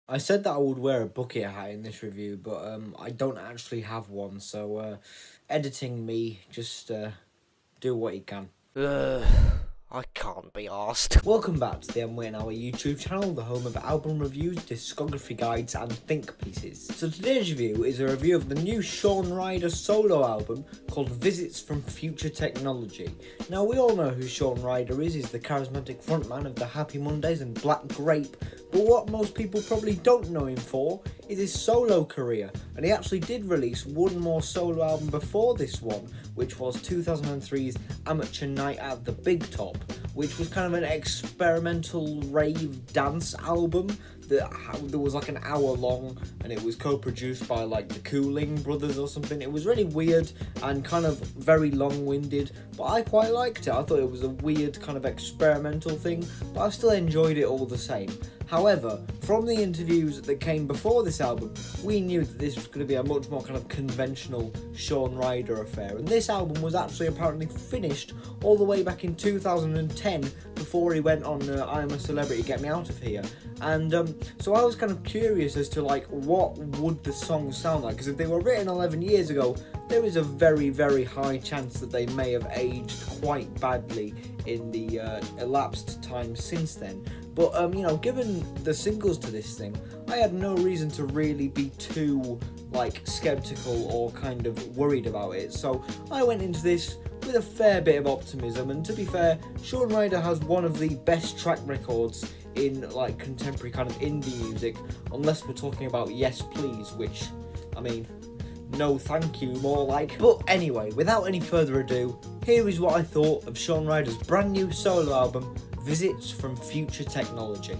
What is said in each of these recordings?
I said that I would wear a bucket hat in this review, but I don't actually have one, so editing me, just do what you can. I can't be arsed. Welcome back to the I'm Waiting Hour YouTube channel, the home of album reviews, discography guides and think pieces. So today's review is a review of the new Shaun Ryder solo album called Visits from Future Technology. Now we all know who Shaun Ryder is. He's the charismatic frontman of the Happy Mondays and Black Grape, but what most people probably don't know him for is his solo career, and he actually did release one more solo album before this one, which was 2003's Amateur Night at the Big Top, which was kind of an experimental rave dance album that was like an hour long, and it was co-produced by like the Cooling Brothers or something. It was really weird and kind of very long-winded, but I quite liked it. I thought it was a weird kind of experimental thing, but I still enjoyed it all the same. However, from the interviews that came before this album, we knew that this was going to be a much more kind of conventional Shaun Ryder affair, and this album was actually apparently finished all the way back in 2010 before he went on I Am a Celebrity, Get Me Out of Here. And so I was kind of curious as to like what would the songs sound like, because if they were written 11 years ago, there is a very, very high chance that they may have aged quite badly in the elapsed time since then. But, you know, given the singles to this thing, I had no reason to really be too, like, skeptical or kind of worried about it. So I went into this with a fair bit of optimism, and to be fair, Shaun Ryder has one of the best track records in, like, contemporary kind of indie music, unless we're talking about Yes Please, which, I mean, no thank you, more like. But anyway, without any further ado, here is what I thought of Shaun Ryder's brand new solo album, Visits from Future Technology.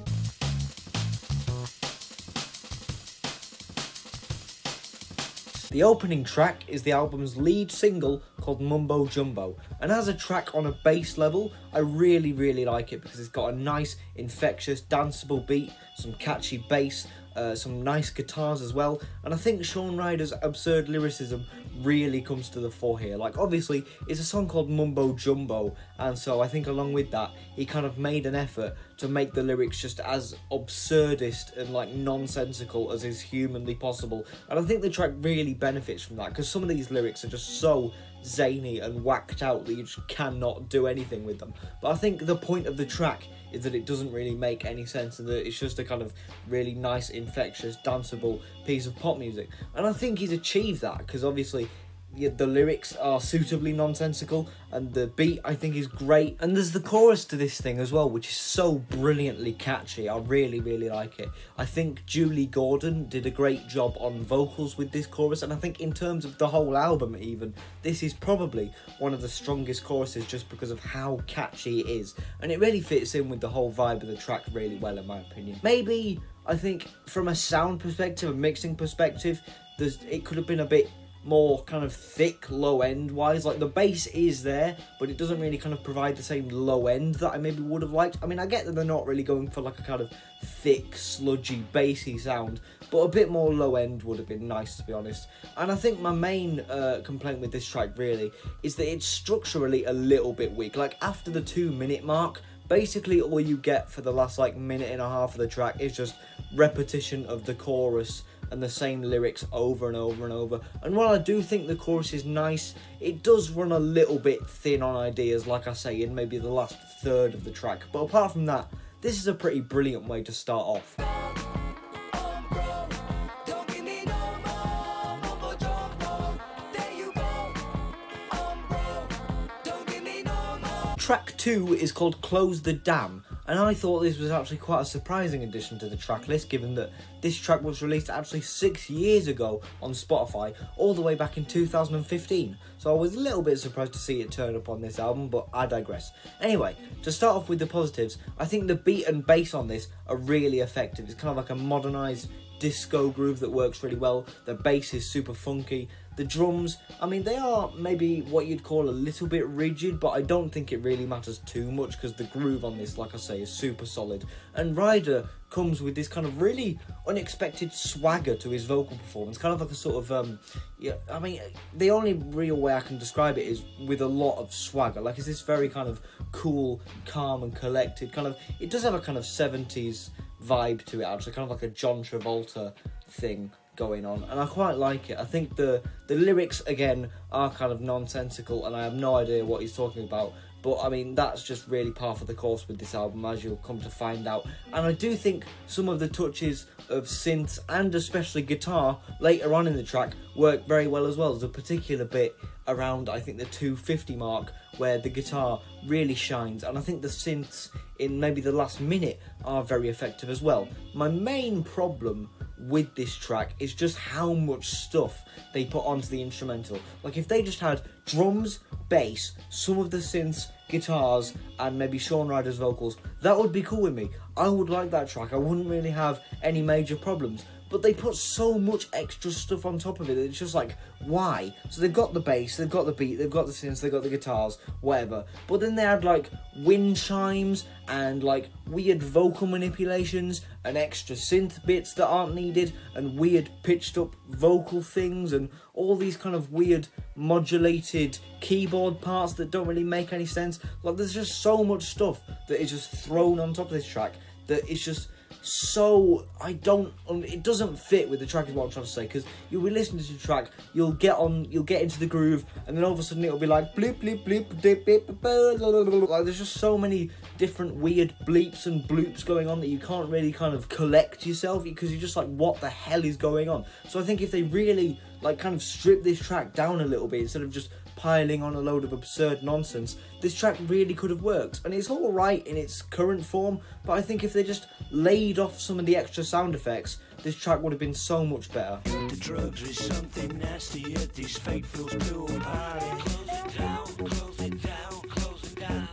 The opening track is the album's lead single called Mumbo Jumbo, and as a track on a bass level, I really like it because it's got a nice, infectious, danceable beat, some catchy bass, some nice guitars as well, and I think Shaun Ryder's absurd lyricism really comes to the fore here. Like, obviously, it's a song called Mumbo Jumbo, and so I think along with that, he kind of made an effort to make the lyrics just as absurdist and like nonsensical as is humanly possible, and I think the track really benefits from that, because some of these lyrics are just so zany and whacked out that you just cannot do anything with them. But I think the point of the track is that it doesn't really make any sense, and that it's just a kind of really nice, infectious, danceable piece of pop music. And I think he's achieved that, because obviously the lyrics are suitably nonsensical, and the beat I think is great, and there's the chorus to this thing as well, which is so brilliantly catchy. I really like it. I think Julie Gordon did a great job on vocals with this chorus, and I think in terms of the whole album even, this is probably one of the strongest choruses just because of how catchy it is, and it really fits in with the whole vibe of the track really well, in my opinion. Maybe, I think, from a sound perspective, a mixing perspective, it could have been a bit more kind of thick low end wise. Like, the bass is there, but it doesn't really kind of provide the same low end that I maybe would have liked. I mean, I get that they're not really going for like a kind of thick, sludgy, bassy sound, but a bit more low end would have been nice, to be honest. And I think my main complaint with this track really is that it's structurally a little bit weak. Like, after the 2-minute mark, basically all you get for the last like minute and a half of the track is just repetition of the chorus and the same lyrics over and over and over. And while I do think the chorus is nice, it does run a little bit thin on ideas, like I say, in maybe the last third of the track. But apart from that, this is a pretty brilliant way to start off. Track 2 is called Close the Dam, and I thought this was actually quite a surprising addition to the track list, given that this track was released actually 6 years ago on Spotify, all the way back in 2015. So I was a little bit surprised to see it turn up on this album, but I digress. Anyway, to start off with the positives, I think the beat and bass on this are really effective. It's kind of like a modernised disco groove that works really well. The bass is super funky. The drums, I mean, they are maybe what you'd call a little bit rigid, but I don't think it really matters too much because the groove on this, like I say, is super solid. And Ryder comes with this kind of really unexpected swagger to his vocal performance, kind of like a sort of, yeah, I mean, the only real way I can describe it is with a lot of swagger. Like, it's this very kind of cool, calm and collected kind of, it does have a kind of 70s vibe to it, actually, kind of like a John Travolta thing going on, and I quite like it. I think the lyrics, again, are kind of nonsensical, and I have no idea what he's talking about, but I mean, that's just really par for the course with this album, as you'll come to find out. And I do think some of the touches of synths, and especially guitar, later on in the track, work very well as well. There's a particular bit around, I think, the 2:50 mark, where the guitar really shines, and I think the synths in maybe the last minute are very effective as well. My main problem with this track is just how much stuff they put onto the instrumental. Like, if they just had drums, bass, some of the synths, guitars, and maybe Shaun Ryder's vocals, that would be cool with me. I would like that track. I wouldn't really have any major problems. But they put so much extra stuff on top of it that it's just like, why? So they've got the bass, they've got the beat, they've got the synths, they've got the guitars, whatever. But then they had like wind chimes and like weird vocal manipulations and extra synth bits that aren't needed and weird pitched up vocal things and all these kind of weird modulated keyboard parts that don't really make any sense. Like, there's just so much stuff that is just thrown on top of this track that it's just so, it doesn't fit with the track is what I'm trying to say, because you'll be listening to the track, you'll get into the groove, and then all of a sudden it'll be like bleep bleep bleep bleep bleep, like there's just so many different weird bleeps and bloops going on that you can't really kind of collect yourself, because you're just like, what the hell is going on? So I think if they really like kind of strip this track down a little bit, instead of just piling on a load of absurd nonsense, this track really could have worked. And it's all right in its current form, but I think if they just laid off some of the extra sound effects, this track would have been so much better. The drugs is something nasty at these fake fools pool party. Close it down, close it down, close it down.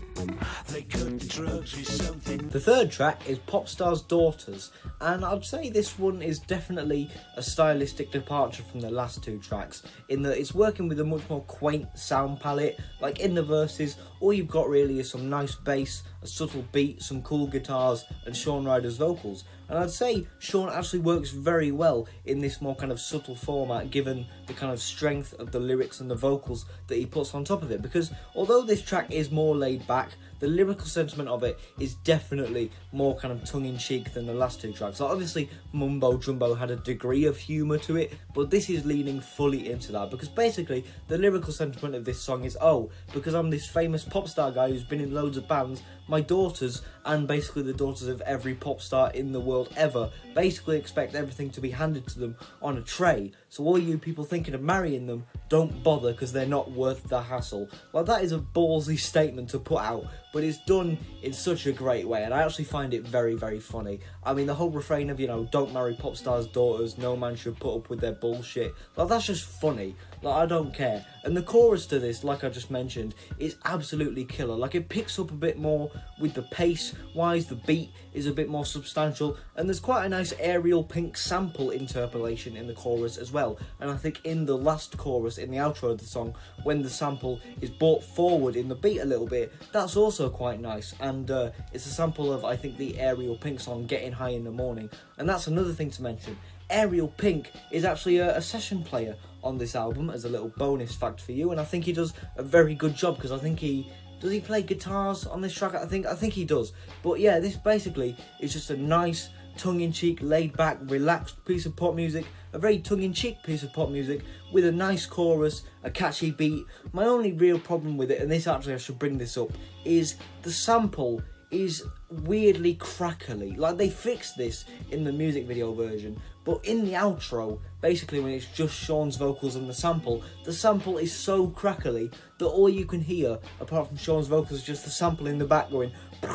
They cut the drugs with something. The third track is Popstar's Daughters, and I'd say this one is definitely a stylistic departure from the last two tracks, in that it's working with a much more quaint sound palette. Like, in the verses, all you've got really is some nice bass, a subtle beat, some cool guitars, and Shaun Ryder's vocals. And I'd say Shaun actually works very well in this more kind of subtle format, given the kind of strength of the lyrics and the vocals that he puts on top of it. Because although this track is more laid back, the lyrical sentiment of it is definitely more kind of tongue-in-cheek than the last two tracks. So obviously, Mumbo Jumbo had a degree of humour to it, but this is leaning fully into that, because basically the lyrical sentiment of this song is, oh, because I'm this famous pop star guy who's been in loads of bands, my daughters, and basically the daughters of every pop star in the world ever, basically expect everything to be handed to them on a tray. So all you people thinking of marrying them, don't bother, because they're not worth the hassle. Like, that is a ballsy statement to put out, but it's done in such a great way, and I actually find it very, very funny. I mean, the whole refrain of, you know, don't marry pop stars' daughters, no man should put up with their bullshit, like, that's just funny. Like, I don't care. And the chorus to this, like I just mentioned, is absolutely killer. Like, it picks up a bit more with the pace-wise, the beat is a bit more substantial, and there's quite a nice Ariel Pink sample interpolation in the chorus as well. And I think in the last chorus, in the outro of the song, when the sample is brought forward in the beat a little bit, that's also quite nice. And it's a sample of, I think, the Ariel Pink song, Getting High in the Morning. And that's another thing to mention. Ariel Pink is actually a session player on this album, as a little bonus fact for you, and I think he does a very good job, because I think does he play guitars on this track? I think he does. But yeah, this basically is just a nice, tongue-in-cheek, laid-back, relaxed piece of pop music, a very tongue-in-cheek piece of pop music with a nice chorus, a catchy beat. My only real problem with it, and this actually I should bring this up, is the sample is weirdly crackly. Like, they fixed this in the music video version, but in the outro, basically when it's just Shaun's vocals and the sample is so crackly that all you can hear, apart from Shaun's vocals, is just the sample in the back going.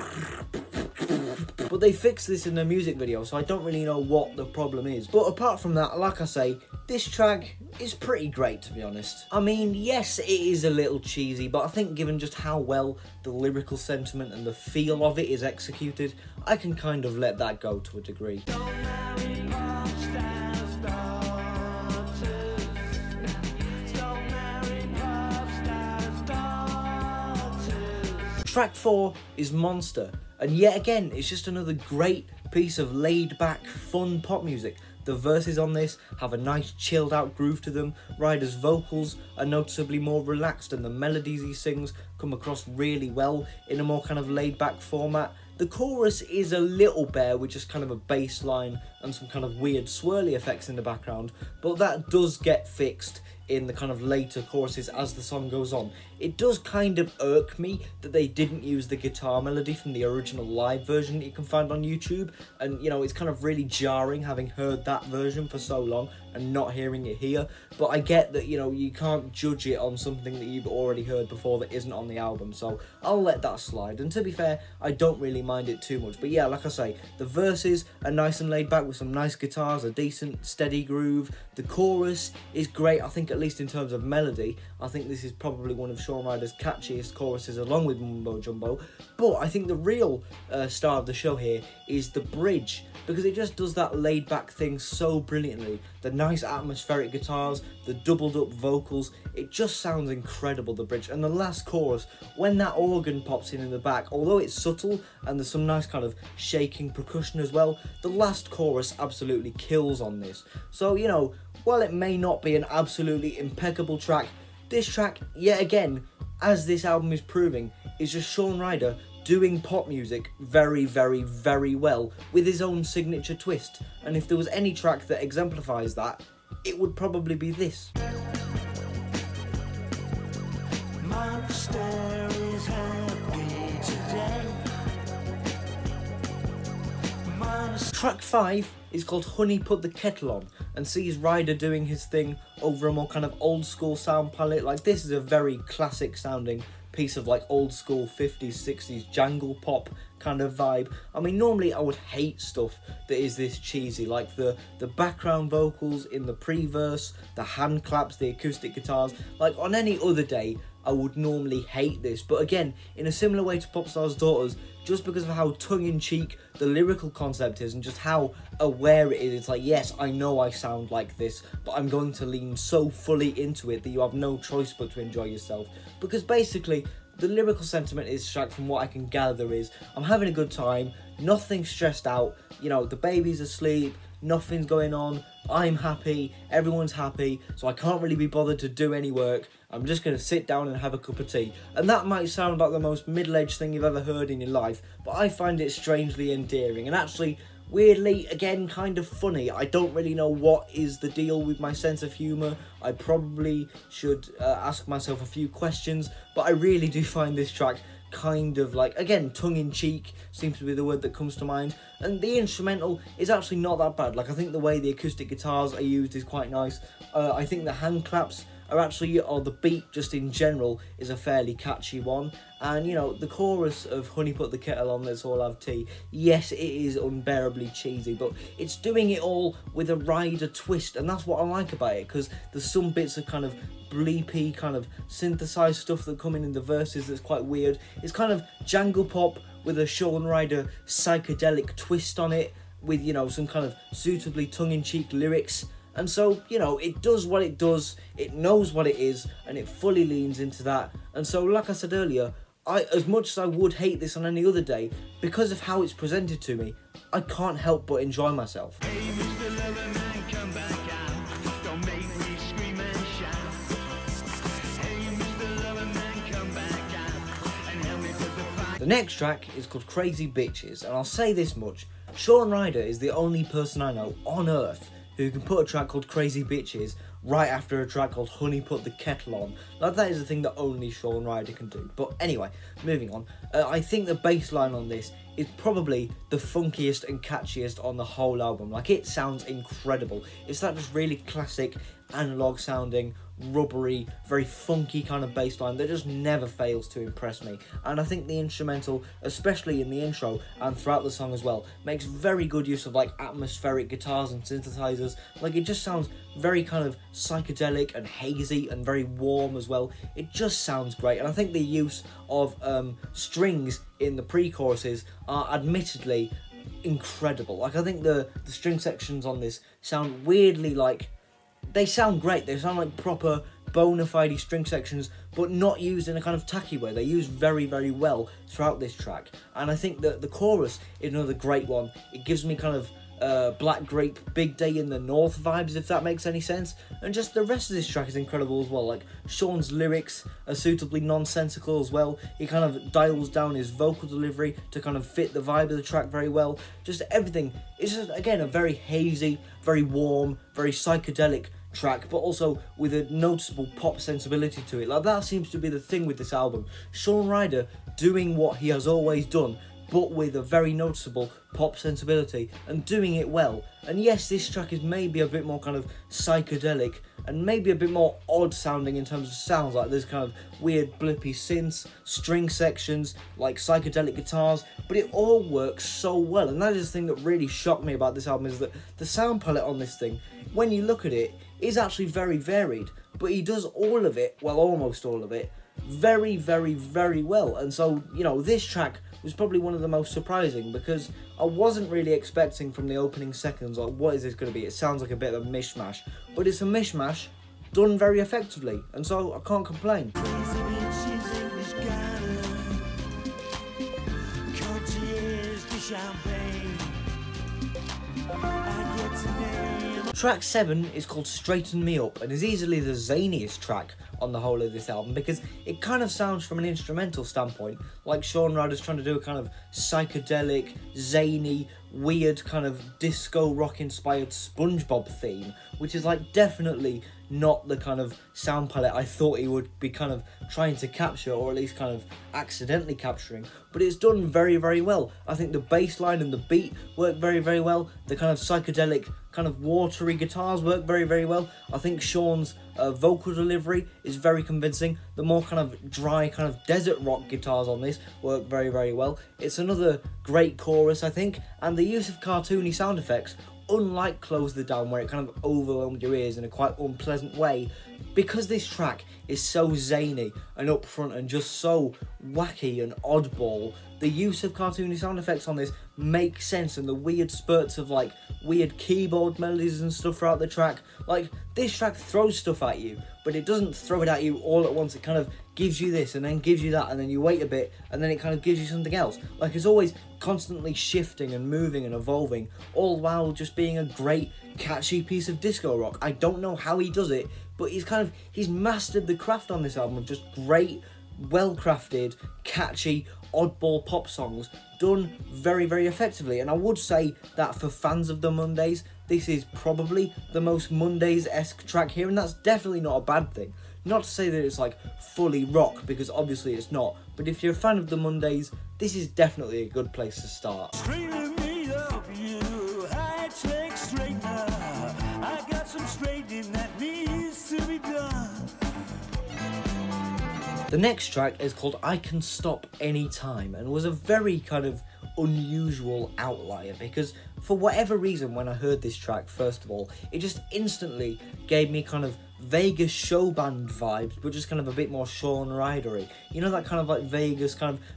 But they fixed this in the music video, so I don't really know what the problem is. But apart from that, like I say, this track is pretty great, to be honest. I mean, yes, it is a little cheesy, but I think given just how well the lyrical sentiment and the feel of it is executed, I can kind of let that go to a degree. Track 4 is Monster, and yet again, it's just another great piece of laid-back, fun pop music. The verses on this have a nice chilled out groove to them, Ryder's vocals are noticeably more relaxed, and the melodies he sings come across really well in a more kind of laid-back format. The chorus is a little bare with just kind of a bass line and some kind of weird swirly effects in the background, but that does get fixed in the kind of later choruses as the song goes on. It does kind of irk me that they didn't use the guitar melody from the original live version that you can find on YouTube, and you know, it's kind of really jarring having heard that version for so long and not hearing it here. But I get that, you know, you can't judge it on something that you've already heard before that isn't on the album, so I'll let that slide. And to be fair, I don't really mind it too much. But yeah, like I say, the verses are nice and laid back with some nice guitars, a decent steady groove. The chorus is great, I think, at least in terms of melody. I think this is probably one of Shaun Ryder's catchiest choruses along with Mumbo Jumbo. But I think the real star of the show here is the bridge, because it just does that laid back thing so brilliantly. The nice atmospheric guitars, the doubled up vocals, it just sounds incredible, the bridge. And the last chorus, when that organ pops in the back, although it's subtle and there's some nice kind of shaking percussion as well, the last chorus absolutely kills on this. So, you know, while it may not be an absolutely impeccable track, this track, yet again, as this album is proving, is just Shaun Ryder doing pop music very, very, very well with his own signature twist. And if there was any track that exemplifies that, it would probably be this. Monster is happy today. Track 5 is called Honey Put the Kettle On, and sees Ryder doing his thing over a more kind of old school sound palette. Like, this is a very classic sounding piece of like old school 50s 60s jangle pop kind of vibe. I mean, normally I would hate stuff that is this cheesy, like the background vocals in the pre-verse, the hand claps, the acoustic guitars. Like, on any other day I would normally hate this, but again, in a similar way to Popstar's Daughters, just because of how tongue-in-cheek the lyrical concept is and just how aware it is, it's like, yes, I know I sound like this, but I'm going to lean so fully into it that you have no choice but to enjoy yourself. Because basically, the lyrical sentiment is, from what I can gather, is I'm having a good time, nothing's stressed out, you know, the baby's asleep, nothing's going on, I'm happy, everyone's happy, so I can't really be bothered to do any work. I'm just going to sit down and have a cup of tea. And that might sound like the most middle-aged thing you've ever heard in your life, but I find it strangely endearing and actually, weirdly, again, kind of funny. I don't really know what is the deal with my sense of humour. I probably should ask myself a few questions, but I really do find this track kind of like, again, tongue-in-cheek seems to be the word that comes to mind, and the instrumental is actually not that bad. Like, I think the way the acoustic guitars are used is quite nice. I think the hand claps are actually, or the beat just in general, is a fairly catchy one. And, you know, the chorus of Honey Put the Kettle On, Let's All Have Tea, yes, it is unbearably cheesy, but it's doing it all with a Ryder twist, and that's what I like about it, because there's some bits of kind of bleepy, kind of synthesized stuff that come in the verses that's quite weird. It's kind of jangle pop with a Shaun Ryder psychedelic twist on it, with, you know, some kind of suitably tongue-in-cheek lyrics. And so, you know, it does what it does, it knows what it is, and it fully leans into that. And so, like I said earlier, as much as I would hate this on any other day, because of how it's presented to me, I can't help but enjoy myself. Hey, Mr. Loverman, come back out. Don't make me scream and shout. Hey, Mr. Loverman, come back out and help me put the fire. The next track is called Crazy Bitches, and I'll say this much, Shaun Ryder is the only person I know on earth who can put a track called Crazy Bitches right after a track called Honey Put the Kettle On. Like, that is a thing that only Shaun Ryder can do. But anyway, moving on. I think the bass line on this is probably the funkiest and catchiest on the whole album. Like, it sounds incredible. It's that just really classic, analog sounding, rubbery, very funky kind of bass line that just never fails to impress me. And I think the instrumental, especially in the intro and throughout the song as well, makes very good use of like atmospheric guitars and synthesizers. Like, it just sounds very kind of psychedelic and hazy and very warm as well. It just sounds great, and I think the use of strings in the pre-choruses are admittedly incredible. Like, I think the string sections on this sound weirdly like, they sound great, they sound like proper bona fide string sections, but not used in a kind of tacky way. They're used very, very well throughout this track. And I think that the chorus is another great one. It gives me kind of Black Grape, Big Day in the North vibes, if that makes any sense. And just the rest of this track is incredible as well. Like, Shaun's lyrics are suitably nonsensical as well. He kind of dials down his vocal delivery to kind of fit the vibe of the track very well. Just everything is just, again, a very hazy, very warm, very psychedelic track, but also with a noticeable pop sensibility to it. Like, that seems to be the thing with this album. Shaun Ryder doing what he has always done, but with a very noticeable pop sensibility, and doing it well. And yes, this track is maybe a bit more kind of psychedelic, and maybe a bit more odd sounding in terms of sounds, like there's kind of weird blippy synths, string sections, like psychedelic guitars, but it all works so well. And that is the thing that really shocked me about this album, is that the sound palette on this thing, when you look at it, is actually very varied, but he does all of it, well, almost all of it, very, very, very well. And so, you know, this track was probably one of the most surprising, because I wasn't really expecting from the opening seconds, like, what is this going to be? It sounds like a bit of a mishmash, but it's a mishmash done very effectively, and so I can't complain. Track 7 is called Straighten Me Up, and is easily the zaniest track on the whole of this album, because it kind of sounds, from an instrumental standpoint, like Shaun Ryder's trying to do a kind of psychedelic, zany, weird kind of disco rock inspired SpongeBob theme, which is like definitely not the kind of sound palette I thought he would be kind of trying to capture, or at least kind of accidentally capturing, but it's done very, very well. I think the bass line and the beat work very, very well. The kind of psychedelic, kind of watery guitars work very, very well. I think Shaun's vocal delivery is very convincing. The more kind of dry, kind of desert rock guitars on this work very, very well. It's another great chorus, I think, and the use of cartoony sound effects, unlike Close the Down, where it kind of overwhelmed your ears in a quite unpleasant way, because this track is so zany and upfront and just so wacky and oddball, the use of cartoony sound effects on this makes sense, and the weird spurts of like weird keyboard melodies and stuff throughout the track. Like, this track throws stuff at you, but it doesn't throw it at you all at once. It kind of gives you this and then gives you that, and then you wait a bit and then it kind of gives you something else. Like, it's always constantly shifting and moving and evolving, all while just being a great catchy piece of disco rock. I don't know how he does it, but he's mastered the craft on this album of just great, well-crafted, catchy, oddball pop songs done very, very effectively. And I would say that for fans of the Mondays, this is probably the most Mondays-esque track here, and that's definitely not a bad thing. Not to say that it's like fully rock, because obviously it's not, but if you're a fan of the Mondays, this is definitely a good place to start. Straighten me up, you high-tech straightener. I got some straightening that needs to be done. The next track is called I Can Stop Anytime, and was a very kind of unusual outlier, because for whatever reason, when I heard this track, first of all, it just instantly gave me kind of Vegas show band vibes, but just kind of a bit more Shaun Ryder-y. You know, that kind of like Vegas kind of,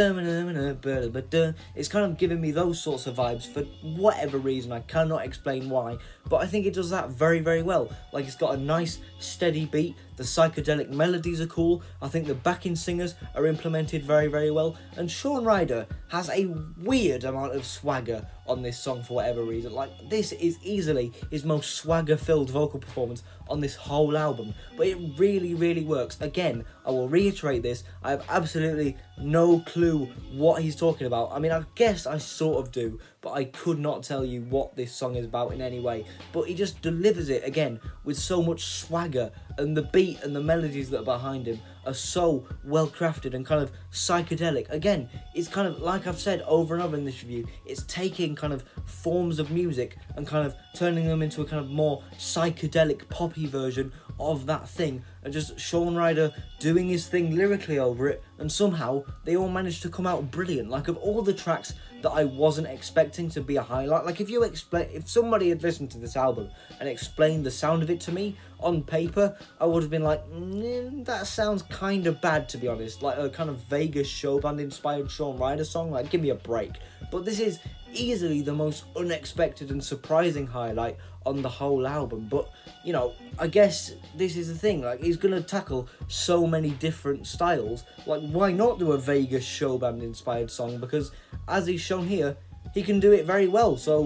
it's kind of giving me those sorts of vibes for whatever reason. I cannot explain why, but I think it does that very, very well. Like, it's got a nice steady beat, the psychedelic melodies are cool, I think the backing singers are implemented very, very well, and Shaun Ryder has a weird amount of swagger on this song for whatever reason. Like, this is easily his most swagger-filled vocal performance on this whole album, but it really, really works. Again, I will reiterate this, I have absolutely no clue what he's talking about. I mean, I guess I sort of do, but I could not tell you what this song is about in any way, but he just delivers it, again, with so much swagger, and the beat and the melodies that are behind him are so well crafted and kind of psychedelic. Again, it's kind of, like I've said over and over in this review, it's taking kind of forms of music and kind of turning them into a kind of more psychedelic poppy version of that thing, and just Shaun Ryder doing his thing lyrically over it, and somehow they all managed to come out brilliant. Like, of all the tracks that I wasn't expecting to be a highlight, like if somebody had listened to this album and explained the sound of it to me on paper, I would have been like, that sounds kind of bad, to be honest, like a kind of Vegas show band inspired Shaun Ryder song, like, give me a break. But this is easily the most unexpected and surprising highlight on the whole album. But, you know, I guess this is the thing, like, he's gonna tackle so many different styles, like, why not do a Vegas show band inspired song? Because as he's shown here, he can do it very well, so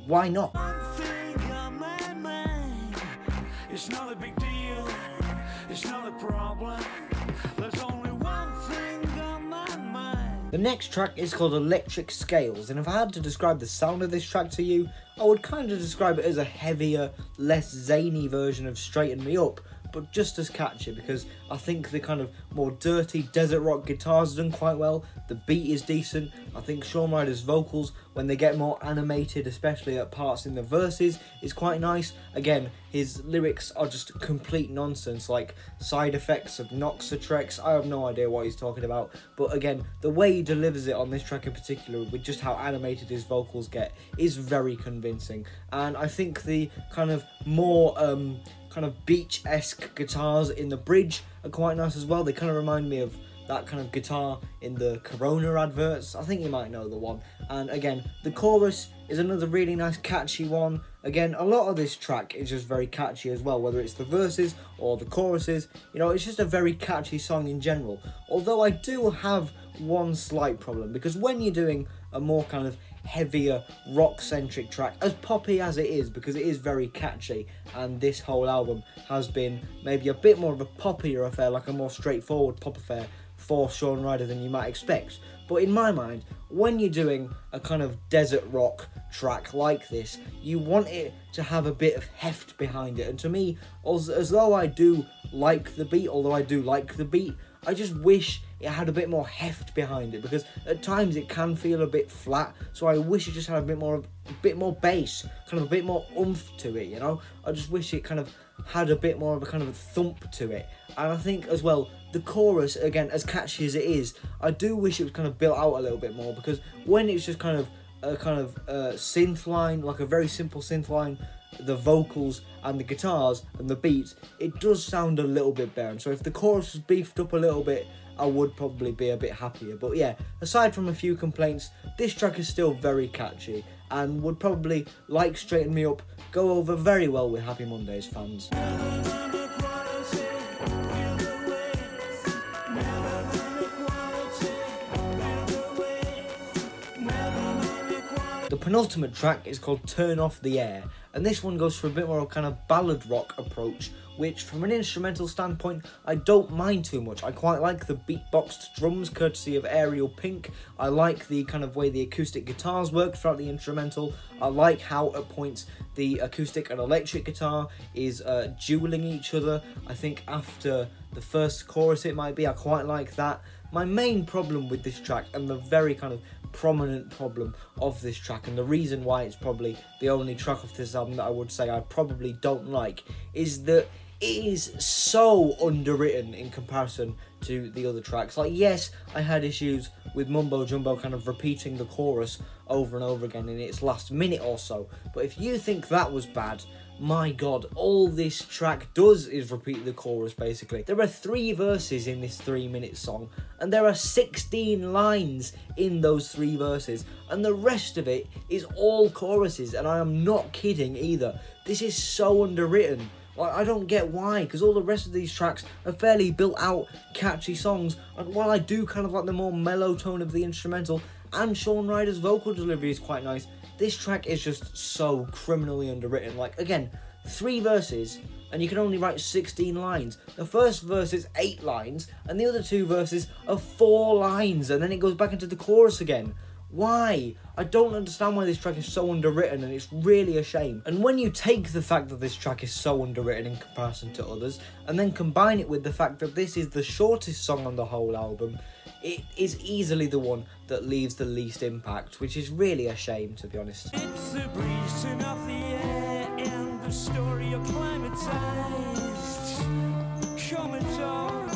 why not? One thing on my mind, it's not a big deal, it's not a problem. There's only one thing on my mind. The next track is called Electric Scales, and if I had to describe the sound of this track to you, I would kind of describe it as a heavier, less zany version of Straighten Me Up, but just as catchy, because I think the kind of more dirty desert rock guitars are done quite well, the beat is decent. I think Shaun Ryder's vocals, when they get more animated, especially at parts in the verses, is quite nice. Again, his lyrics are just complete nonsense, like side effects of Noxatrex. I have no idea what he's talking about, but again, the way he delivers it on this track in particular, with just how animated his vocals get, is very convincing. And I think the kind of more kind of beach-esque guitars in the bridge are quite nice as well. They kind of remind me of that kind of guitar in the Corona adverts. I think you might know the one. And again, the chorus is another really nice catchy one. Again, a lot of this track is just very catchy as well, whether it's the verses or the choruses. You know, it's just a very catchy song in general. Although I do have one slight problem, because when you're doing a more kind of heavier rock-centric track, as poppy as it is, because it is very catchy, and this whole album has been maybe a bit more of a poppier affair, like a more straightforward pop affair for Shaun Ryder than you might expect. But in my mind, when you're doing a kind of desert rock track like this, you want it to have a bit of heft behind it. And to me, as though I do like the beat, I just wish it had a bit more heft behind it, because at times it can feel a bit flat. So I wish it just had a bit more bass, kind of a bit more oomph to it, you know? I just wish it kind of had a bit more of a kind of a thump to it. And I think as well, the chorus, again, as catchy as it is, I do wish it was kind of built out a little bit more, because when it's just kind of a synth line, like a very simple synth line, the vocals and the guitars and the beats, it does sound a little bit barren. So if the chorus was beefed up a little bit, I would probably be a bit happier. But yeah, aside from a few complaints, this track is still very catchy and would probably, like Straighten Me Up, go over very well with Happy Mondays fans. The penultimate track is called Turn Off the Air, and this one goes for a bit more of a kind of ballad rock approach, which from an instrumental standpoint I don't mind too much. I quite like the beatboxed drums courtesy of Ariel Pink. I like the kind of way the acoustic guitars work throughout the instrumental. I like how at points the acoustic and electric guitar is dueling each other. I think after the first chorus it might be, I quite like that. My main problem with this track, and the very kind of prominent problem of this track, and the reason why it's probably the only track of this album that I would say I probably don't like, is that it is so underwritten in comparison to the other tracks. Like, yes, I had issues with Mumbo Jumbo kind of repeating the chorus over and over again in its last minute or so, but if you think that was bad, my god, all this track does is repeat the chorus basically. There are 3 verses in this 3-minute song, and there are 16 lines in those 3 verses, and the rest of it is all choruses, and I am not kidding either. This is so underwritten. Like, I don't get why, because all the rest of these tracks are fairly built out, catchy songs, and while I do kind of like the more mellow tone of the instrumental, and Shaun Ryder's vocal delivery is quite nice, this track is just so criminally underwritten. Like, again, 3 verses, and you can only write 16 lines. The first verse is 8 lines, and the other 2 verses are 4 lines, and then it goes back into the chorus again. Why? I don't understand why this track is so underwritten, and it's really a shame. And when you take the fact that this track is so underwritten in comparison to others, and then combine it with the fact that this is the shortest song on the whole album, it is easily the one that leaves the least impact, which is really a shame, to be honest. It's the breeze, turn off the air, and the story of climatized comatose.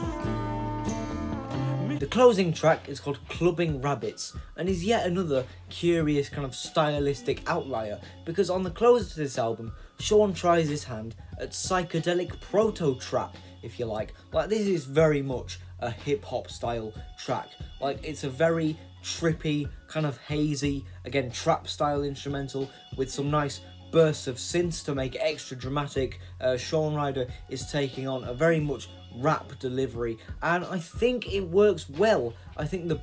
The closing track is called Clubbing Rabbits, and is yet another curious kind of stylistic outlier, because on the closer to this album, Shaun tries his hand at psychedelic proto-trap, if you like. Like, this is very much a hip-hop style track. Like, it's a very trippy, kind of hazy, again, trap style instrumental with some nice bursts of synths to make it extra dramatic. Shaun Ryder is taking on a very much rap delivery, and I think it works well. I think the beat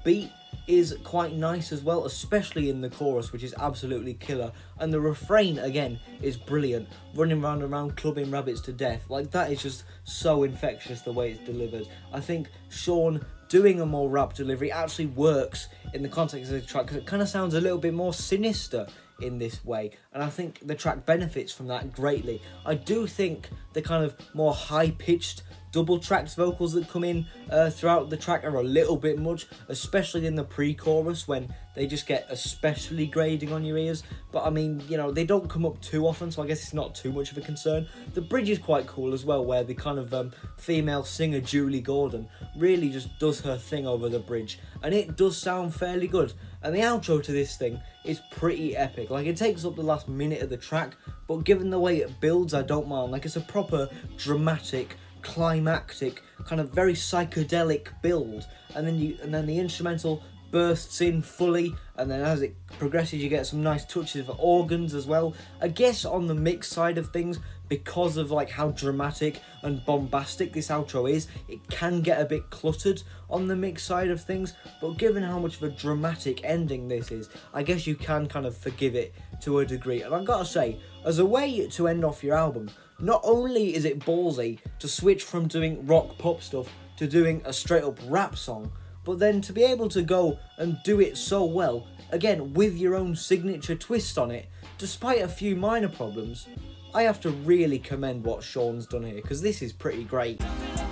is quite nice as well, especially in the chorus, which is absolutely killer. And the refrain, again, is brilliant. Running round and round, clubbing rabbits to death. Like, that is just so infectious the way it's delivered. I think Shaun doing a more rap delivery actually works in the context of the track, because it kind of sounds a little bit more sinister in this way, and I think the track benefits from that greatly. I do think the kind of more high-pitched double-tracked vocals that come in throughout the track are a little bit much, especially in the pre-chorus when they just get especially grating on your ears. But I mean, you know, they don't come up too often, so I guess it's not too much of a concern. The bridge is quite cool as well, where the kind of female singer Julie Gordon really just does her thing over the bridge, and it does sound fairly good. And the outro to this thing is pretty epic. Like, it takes up the last minute of the track, but given the way it builds, I don't mind. Like, it's a proper dramatic, climactic, kind of very psychedelic build, and then the instrumental bursts in fully, and then as it progresses you get some nice touches of organs as well. I guess on the mix side of things, because of like how dramatic and bombastic this outro is, it can get a bit cluttered on the mix side of things, but given how much of a dramatic ending this is, I guess you can kind of forgive it to a degree. And I've got to say, as a way to end off your album, not only is it ballsy to switch from doing rock pop stuff to doing a straight up rap song, but then to be able to go and do it so well, again with your own signature twist on it, despite a few minor problems, I have to really commend what Shaun's done here, because this is pretty great.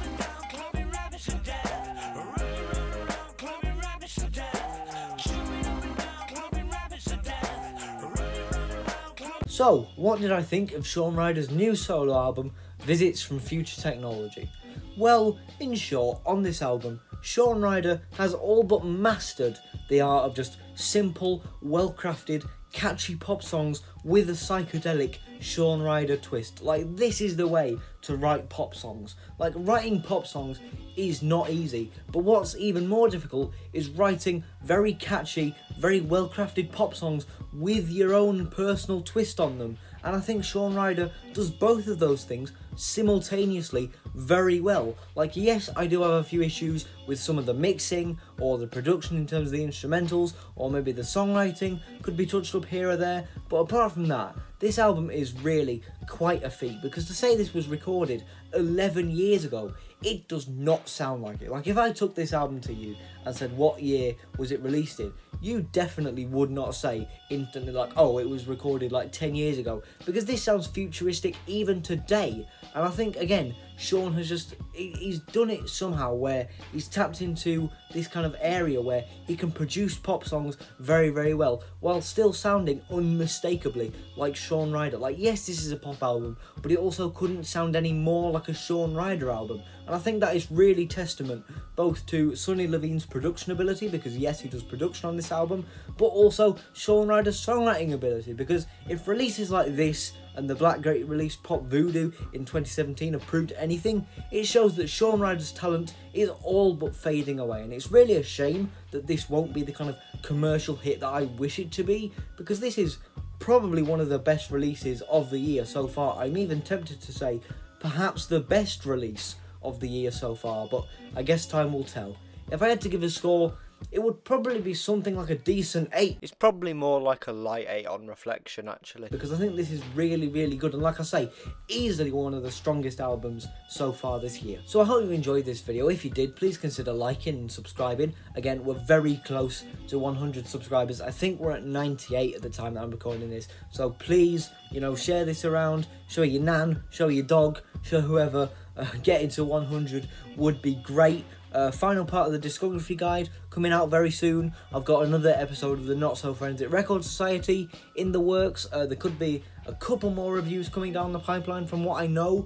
So, what did I think of Shaun Ryder's new solo album, Visits from Future Technology? Well, in short, on this album, Shaun Ryder has all but mastered the art of just simple, well-crafted, catchy pop songs with a psychedelic Shaun Ryder twist. Like, this is the way to write pop songs. Like, writing pop songs is not easy, but what's even more difficult is writing very catchy, very well-crafted pop songs with your own personal twist on them. And I think Shaun Ryder does both of those things simultaneously very well. Like, yes, I do have a few issues with some of the mixing or the production in terms of the instrumentals, or maybe the songwriting could be touched up here or there, but apart from that, this album is really quite a feat, because to say this was recorded 11 years ago, it does not sound like it. Like, if I took this album to you and said, what year was it released in, you definitely would not say instantly like, oh, it was recorded like 10 years ago, because this sounds futuristic even today. And I think, again, Shaun has just, he's done it somehow where he's tapped into this kind of area where he can produce pop songs very, very well, while still sounding unmistakably like Shaun Ryder. Like, yes, this is a pop album, but it also couldn't sound any more like a Shaun Ryder album. And I think that is really testament both to Sunny Levine's production ability, because yes, he does production on this album, but also Shaun Ryder's songwriting ability, because if releases like this and the Black Grape release Pop Voodoo in 2017 have proved anything, it shows that Shaun Ryder's talent is all but fading away, and it's really a shame that this won't be the kind of commercial hit that I wish it to be, because this is probably one of the best releases of the year so far. I'm even tempted to say perhaps the best release of the year so far, but I guess time will tell. If I had to give a score, it would probably be something like a decent 8. It's probably more like a light 8 on reflection, actually. Because I think this is really, really good, and like I say, easily one of the strongest albums so far this year. So I hope you enjoyed this video. If you did, please consider liking and subscribing. Again, we're very close to 100 subscribers. I think we're at 98 at the time that I'm recording this. So please, you know, share this around, show your nan, show your dog, show whoever. Getting to 100 would be great. Final part of the discography guide coming out very soon. I've got another episode of the Not So Forensic Record Society in the works. There could be a couple more reviews coming down the pipeline from what I know,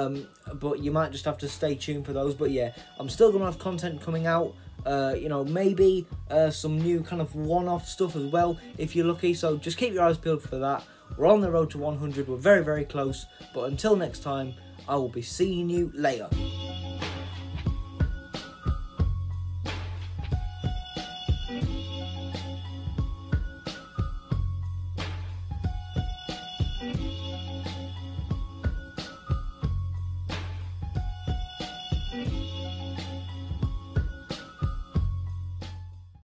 but you might just have to stay tuned for those. But yeah, I'm still going to have content coming out. You know, maybe some new kind of one-off stuff as well if you're lucky, so just keep your eyes peeled for that. We're on the road to 100, we're very, very close, but until next time, I will be seeing you later.